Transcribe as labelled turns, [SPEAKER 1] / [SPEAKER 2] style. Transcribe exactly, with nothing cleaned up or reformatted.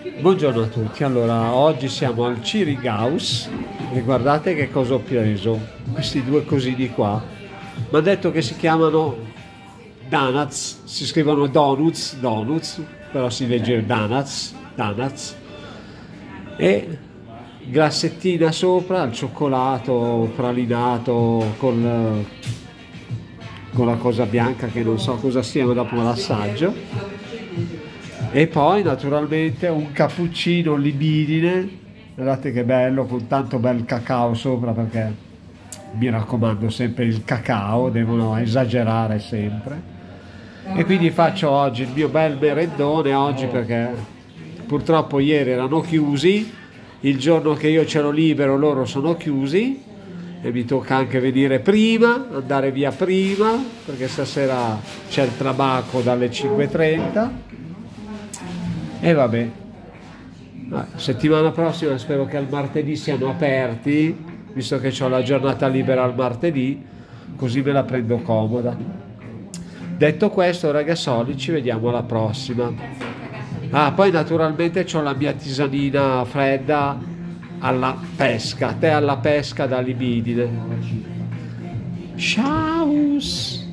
[SPEAKER 1] Buongiorno a tutti, allora oggi siamo al Chirigaus e guardate che cosa ho preso, questi due cosini qua. Mi ha detto che si chiamano donuts, si scrivono donuts, donuts, però si legge donuts, donuts, e grassettina sopra, il cioccolato pralinato con, con la cosa bianca che non so cosa sia, ma dopo l'assaggio. E poi naturalmente un cappuccino libidine, guardate che bello, con tanto bel cacao sopra, perché mi raccomando sempre il cacao, devono esagerare sempre. E quindi faccio oggi il mio bel merendone oggi, perché purtroppo ieri erano chiusi, il giorno che io c'ero libero loro sono chiusi e mi tocca anche venire prima, andare via prima, perché stasera c'è il trabacco dalle cinque e trenta. E vabbè, settimana prossima spero che al martedì siano aperti, visto che ho la giornata libera al martedì, così me la prendo comoda. Detto questo, ragazzoli, ci vediamo alla prossima. Ah, poi naturalmente ho la mia tisanina fredda alla pesca, tè alla pesca da libidine. Ciao!